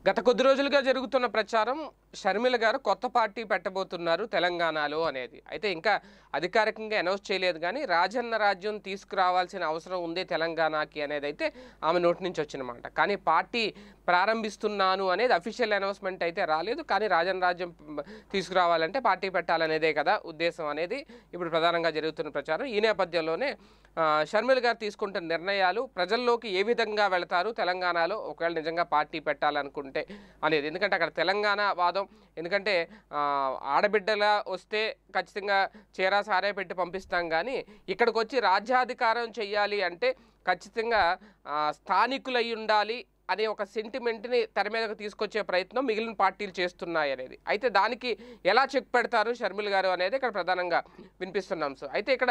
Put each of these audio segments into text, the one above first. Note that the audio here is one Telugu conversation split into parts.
గత కొద్ది రోజులుగా జరుగుతున్న ప్రచారం షర్మిల గారు కొత్త పార్టీ పెట్టబోతున్నారు తెలంగాణలో అనేది. అయితే ఇంకా అధికారికంగా అనౌన్స్ చేయలేదు కానీ రాజన్న రాజ్యం తీసుకురావాల్సిన అవసరం ఉంది తెలంగాణకి అనేది అయితే ఆమె నోటి నుంచి వచ్చినమాట. కానీ పార్టీ ప్రారంభిస్తున్నాను అనేది అఫీషియల్ అనౌన్స్మెంట్ అయితే రాలేదు. కానీ రాజన్న రాజ్యం తీసుకురావాలంటే పార్టీ పెట్టాలనేదే కదా ఉద్దేశం అనేది ఇప్పుడు ప్రధానంగా జరుగుతున్న ప్రచారం. ఈ నేపథ్యంలోనే షర్మిల గారు తీసుకుంటున్న నిర్ణయాలు ప్రజల్లోకి ఏ విధంగా వెళతారు తెలంగాణలో ఒకవేళ నిజంగా పార్టీ పెట్టాలనుకుంటే అనేది. ఎందుకంటే అక్కడ తెలంగాణ వాదం, ఎందుకంటే ఆడబిడ్డలా వస్తే ఖచ్చితంగా చీరా సారే పెట్టి పంపిస్తాం, కానీ ఇక్కడికి వచ్చి రాజ్యాధికారం చెయ్యాలి అంటే ఖచ్చితంగా స్థానికులై ఉండాలి అనే ఒక సెంటిమెంట్ని తెర మీదకు తీసుకొచ్చే ప్రయత్నం మిగిలిన పార్టీలు చేస్తున్నాయి అనేది. అయితే దానికి ఎలా చెక్ పెడతారు షర్మిల గారు అనేది ఇక్కడ ప్రధానంగా వినిపిస్తున్నాం. సో అయితే ఇక్కడ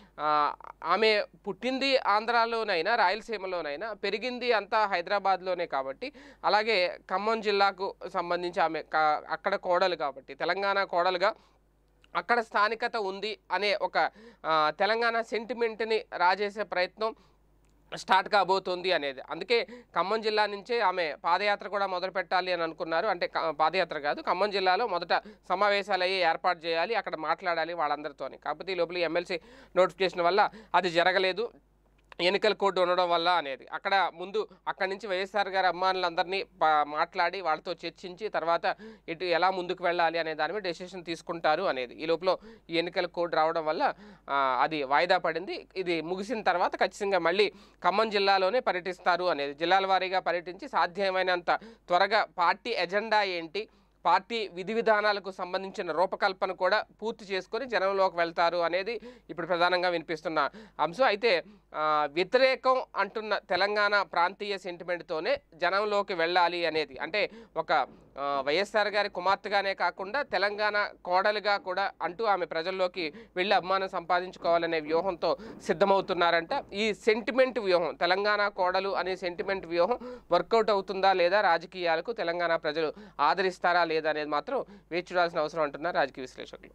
ఆమె పుట్టింది ఆంధ్రాలోనైనా రాయలసీమలోనైనా పెరిగింది అంతా హైదరాబాద్లోనే కాబట్టి, అలాగే ఖమ్మం జిల్లాకు సంబంధించి ఆమె అక్కడ కోడలు కాబట్టి తెలంగాణ కోడలుగా అక్కడ స్థానికత ఉంది అనే ఒక తెలంగాణ సెంటిమెంట్ని రాజేసే ప్రయత్నం స్టార్ట్ కాబోతుంది అనేది. అందుకే ఖమ్మం జిల్లా నుంచే ఆమె పాదయాత్ర కూడా మొదలు పెట్టాలి అని అనుకున్నారు. అంటే పాదయాత్ర కాదు, ఖమ్మం జిల్లాలో మొదట సమావేశాలు అయ్యి ఏర్పాటు చేయాలి, అక్కడ మాట్లాడాలి వాళ్ళందరితోని. కాకపోతే ఈ లోపల ఎమ్మెల్సీ నోటిఫికేషన్ వల్ల అది జరగలేదు, ఎన్నికల కోడ్ ఉండడం వల్ల అనేది. అక్కడ ముందు అక్కడి నుంచి వైఎస్ఆర్ గారి అభిమానులందరినీ మాట్లాడి వాళ్ళతో చర్చించి తర్వాత ఇటు ఎలా ముందుకు వెళ్ళాలి అనే దాని మీద డెసిషన్ తీసుకుంటారు అనేది. ఈ లోపల ఈ ఎన్నికల కోడ్ రావడం వల్ల అది వాయిదా పడింది. ఇది ముగిసిన తర్వాత ఖచ్చితంగా మళ్ళీ ఖమ్మం జిల్లాలోనే పర్యటిస్తారు అనేది. జిల్లాల వారీగా పర్యటించి సాధ్యమైనంత త్వరగా పార్టీ ఎజెండా ఏంటి, పార్టీ విధి విధానాలకు సంబంధించిన రూపకల్పన కూడా పూర్తి చేసుకొని జనంలోకి వెళ్తారు అనేది ఇప్పుడు ప్రధానంగా వినిపిస్తున్న అంశం. అయితే వ్యతిరేకం అంటున్న తెలంగాణ ప్రాంతీయ సెంటిమెంట్తోనే జనంలోకి వెళ్ళాలి అనేది, అంటే ఒక వైఎస్ఆర్ గారి కుమార్తెగానే కాకుండా తెలంగాణ కోడలుగా కూడా అంటూ ఆమె ప్రజల్లోకి వెళ్ళి అభిమానం సంపాదించుకోవాలనే వ్యూహంతో సిద్ధమవుతున్నారంట. ఈ సెంటిమెంట్ వ్యూహం, తెలంగాణ కోడలు అనే సెంటిమెంట్ వ్యూహం వర్కౌట్ అవుతుందా లేదా, రాజకీయాలకు తెలంగాణ ప్రజలు ఆదరిస్తారా లేదా అనేది మాత్రం వేచి చూడాల్సిన అవసరం అంటున్నారు రాజకీయ విశ్లేషకులు.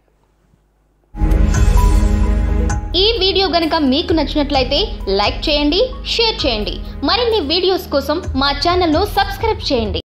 ఈ వీడియో గనుక మీకు నచ్చినట్లయితే లైక్ చేయండి, షేర్ చేయండి. మరిన్ని వీడియోస్ కోసం మా ఛానల్ను సబ్స్క్రైబ్ చేయండి.